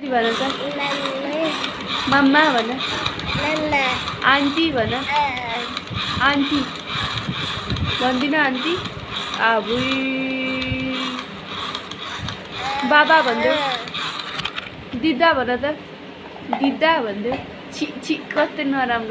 भन त मम्मा भन आन्टी भन आन्टी भन्दिन आन्टी आबुई बाबा भन्देऊ दिदा भन त दिदा भन्देऊ छि छि कस्तो नराम्रो